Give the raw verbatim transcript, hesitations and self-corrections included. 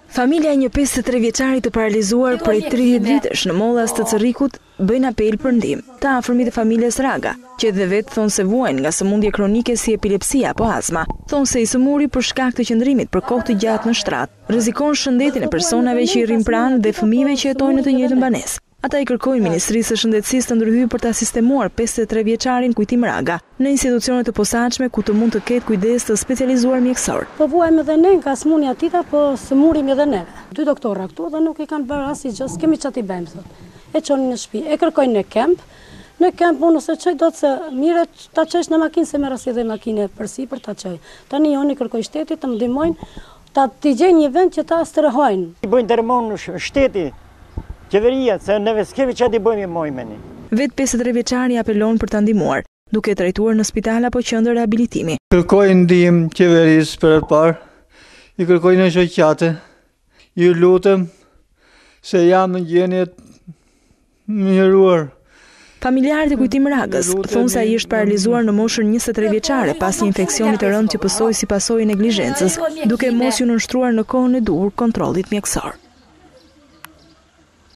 Familja e një pesëdhjetë e tre vjeçari të paralizuar prej tridhjetë vitesh në Mollas të Cerrikut bëjnë apel për ndihmë. Të afërmit e familjes Raga, që edhe vetë thonë se vuajnë nga sëmundje kronike si epilepsia apo astma, thonë se i sëmuri për shkak të qëndrimit për kohë të gjatë në shtrat, rrezikon shëndetin e personave që i rrin pranë dhe fëmijëve që jetojnë në të njëjtën banesë. Ata i kërkojnë Ministrisë së Shëndetësisë të ndërhyjë për ta sistemuar pesëdhjetë e tre vjeçarin Kujtim Raga në institucione të posaçme ku të mund të ketë kujdes të specializuar mjekësor. Po vuajmë edhe ne nga sëmundja tita, po sëmurim edhe ne. Dy doktorra këtu dhe nuk i kanë bërë asgjë, s'kemi çati bëjmë sot. E çonin në shtëpi, e kërkojnë në kemp. Në kemp unë ose çoj do të se mire ta çojsh në makinë se merr as edhe makinë përsipër ta çoj. Tani unë i kërkoj shtetit të më ndihmojnë ta t'i gjejnë një vend që ta strehojnë. I bëjnë ndërmon shteti. Qeveria, se neve s'kemi që t'i bëjmë i mojmeni. Vetë pesëdhjetë e tre vjeçari apelon për ta ndihmuar, duke trajtuar në spital apo qendër rehabilitimi. Kërkoj ndihmë qeverisë për parë, i kërkoj në shoqate, ju lutem se jam në gjendje mirëruar. Familjarët e Kujtim Ragës thonë se ai është paralizuar në moshën njëzet e tre vjeçare pas një infeksioni të rëndë që pësoi si pasojë e neglizhencës, duke mos ju nënshtruar në kohën e duhur kontrollit mjekësor.